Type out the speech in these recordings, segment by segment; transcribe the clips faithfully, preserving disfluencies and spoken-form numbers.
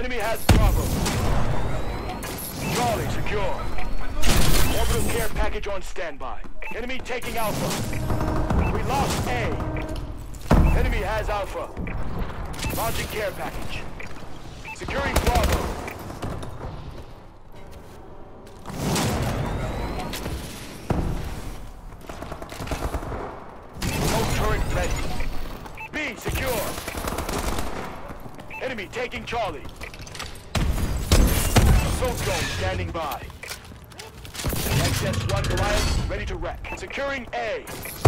Enemy has Bravo. Charlie secure. Orbital care package on standby. Enemy taking Alpha. We lost A. Enemy has Alpha. Launching care package. Securing Bravo. Remote turret ready. B secure. Enemy taking Charlie. Assault drone standing by. X S one Goliath ready to wreck. Securing A.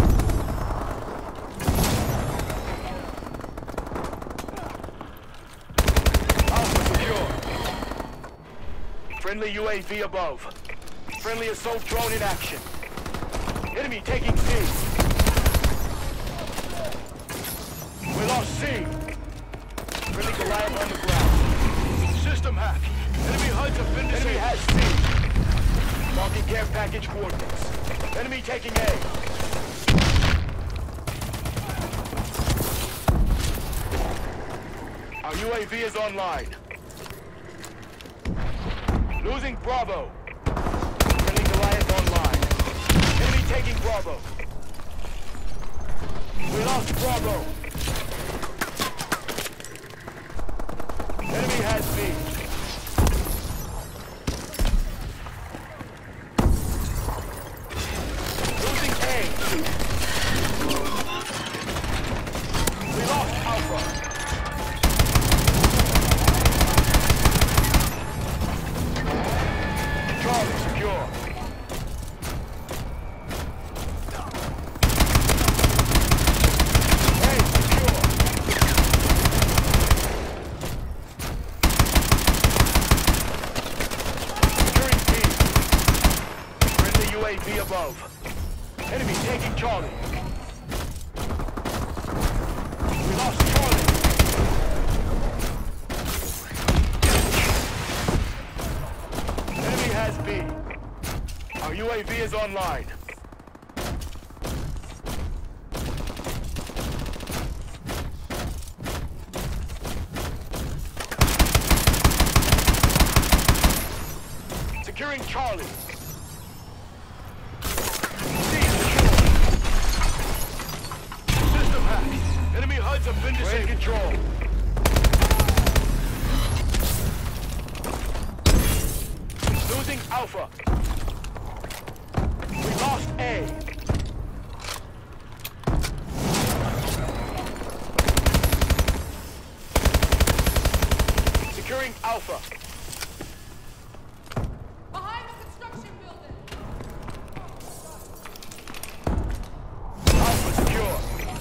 Alpha secure. Friendly U A V above. Friendly assault drone in action. Enemy taking C. We lost C. Friendly Goliath on the ground. System hack. Enemy H U Ds have been disabled. Enemy has C. Marking care package coordinates. Enemy taking A. Our U A V is online. Losing Bravo. Friendly Goliath online. Enemy taking Bravo. We lost Bravo. Enemy has B. Losing A. We lost Alpha. Charlie secure. A secure. Securing B. Friendly U A V above. Enemy taking Charlie. We lost Charlie. Enemy has B. Our U A V is online. Securing Charlie. Enemy H U Ds have been disabled. Ready control. Losing Alpha. We lost A. Securing Alpha. Behind the construction building. Alpha secure.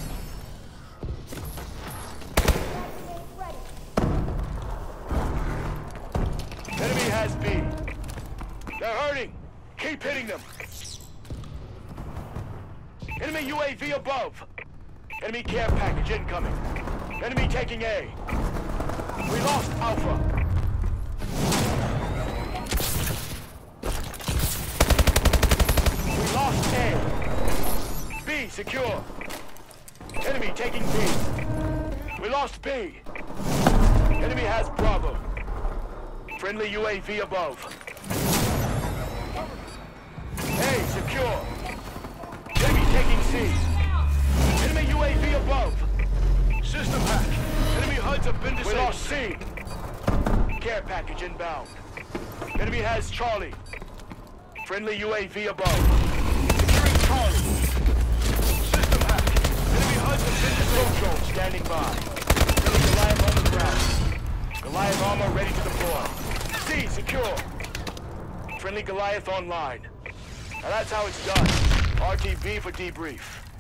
Enemy has B. They're hurting. Keep hitting them. Enemy U A V above. Enemy care package incoming. Enemy taking A. We lost Alpha. We lost A. B secure. Enemy taking B. We lost B. Enemy has Bravo. Friendly U A V above. A secure. Enemy taking C. Enemy U A V above. System hack. Enemy H U Ds have been disabled. We lost C. Care package inbound. Enemy has Charlie. Friendly U A V above. Securing Charlie. System hack. Enemy H U Ds have been disabled. Drone standing by. Friendly Goliath on the ground. Goliath armor ready to deploy. C secure. Friendly Goliath online. Now that's how it's done. R T B for debrief.